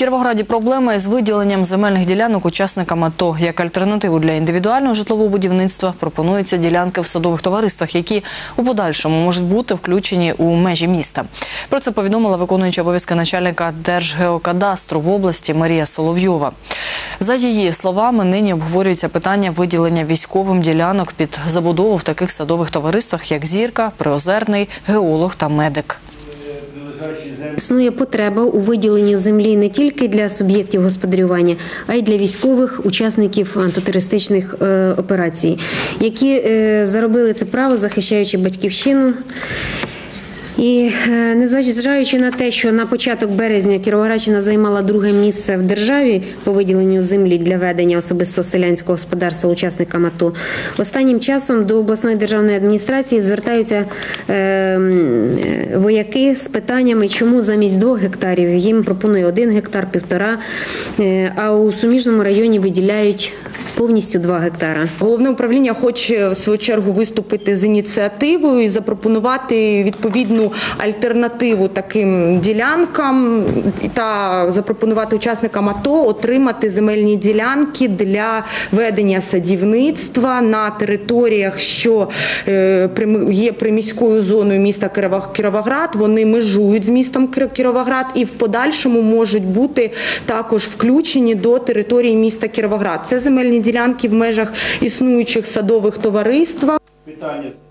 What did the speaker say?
Кіровограді проблема із виділенням земельних ділянок учасникам АТО. Як альтернативу для індивідуального житлового будівництва пропонуються ділянки в садових товариствах, які у подальшому можуть бути включені у межі міста. Про це повідомила виконуюча обов'язки начальника Держгеокадастру в області Марія Соловйова. За її словами, нині обговорюється питання виділення військовим ділянок під забудову в таких садових товариствах, як «Зірка», «Приозерний», «Геолог» та «Медик». Існує потреба у виділенні землі не тільки для суб'єктів господарювання, а й для військових учасників антитерористичних операцій, які заробили це право, захищаючи батьківщину. І незважаючи на те, що на початок березня Кіровоградщина займала друге місце в державі по виділенню землі для ведення особистого селянського господарства учасникам АТО, останнім часом до обласної державної адміністрації звертаються вояки з питаннями, чому замість 2 гектарів їм пропонує 1 гектар, 1,5, а у суміжному районі виділяють повністю 2 гектара. Головне управління хоче, в свою чергу, виступити з ініціативою і запропонувати відповідну альтернативу таким ділянкам та запропонувати учасникам АТО отримати земельні ділянки для ведення садівництва на територіях, що є приміською зоною міста Кіровоград. Вони межують з містом Кіровоград і в подальшому можуть бути також включені до території міста Кіровоград. Це земельні ділянки в межах існуючих садових товариств.